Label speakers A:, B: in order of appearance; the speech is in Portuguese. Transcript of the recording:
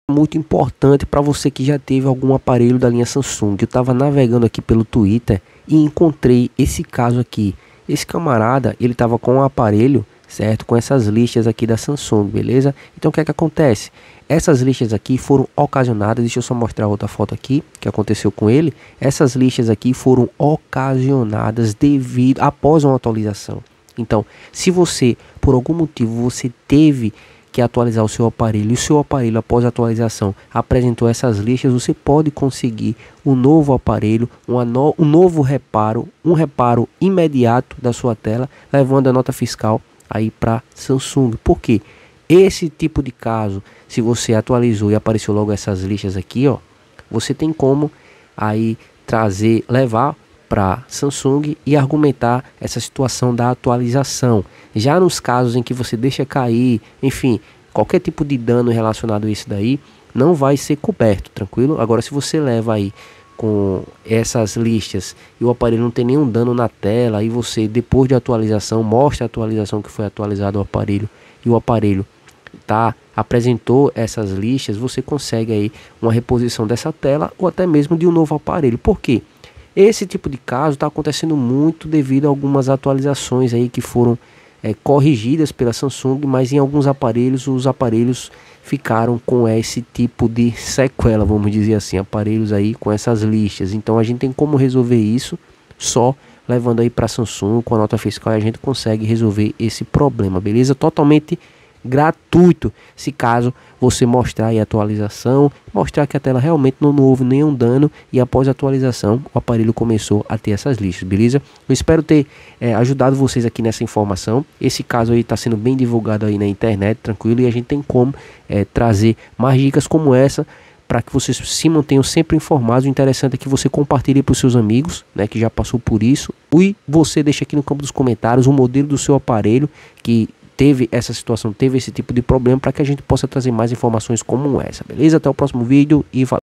A: muito importante para você que já teve algum aparelho da linha Samsung. Eu estava navegando aqui pelo Twitter e encontrei esse caso aqui. Esse camarada, ele estava com um aparelho, certo? Com essas lixas aqui da Samsung, beleza? Então o que é que acontece? Essas lixas aqui foram ocasionadas, deixa eu só mostrar outra foto aqui, que aconteceu com ele. Essas lixas aqui foram ocasionadas após uma atualização. Então, se você, por algum motivo, você teve que atualizar o seu aparelho, e o seu aparelho após a atualização apresentou essas lixas, você pode conseguir um novo aparelho, um novo reparo, um reparo imediato da sua tela, levando a nota fiscal aí para Samsung. Por quê? Esse tipo de caso, se você atualizou e apareceu logo essas lixas aqui, ó, você tem como aí levar para Samsung e argumentar essa situação da atualização. Já nos casos em que você deixa cair, enfim, qualquer tipo de dano relacionado a isso daí, não vai ser coberto, tranquilo? Agora, se você leva aí com essas lixas e o aparelho não tem nenhum dano na tela, e você, depois de atualização, mostra a atualização que foi atualizado o aparelho, e o aparelho apresentou essas lixas, você consegue aí uma reposição dessa tela ou até mesmo de um novo aparelho. Por quê? Esse tipo de caso está acontecendo muito devido a algumas atualizações aí que foram corrigidas pela Samsung, mas em alguns aparelhos, os aparelhos ficaram com esse tipo de sequela, vamos dizer assim, aparelhos aí com essas lixas. Então a gente tem como resolver isso só levando aí para Samsung com a nota fiscal, e a gente consegue resolver esse problema, beleza? Totalmente gratuito, se caso você mostrar aí a atualização, mostrar que a tela realmente não houve nenhum dano e após a atualização o aparelho começou a ter essas lixas, beleza? Eu espero ter ajudado vocês aqui nessa informação. Esse caso aí está sendo bem divulgado aí na internet, tranquilo, e a gente tem como trazer mais dicas como essa para que vocês se mantenham sempre informados. O interessante é que você compartilhe para os seus amigos, né, que já passou por isso, e você deixa aqui no campo dos comentários o modelo do seu aparelho que teve essa situação, teve esse tipo de problema, para que a gente possa trazer mais informações como essa, beleza? Até o próximo vídeo e valeu!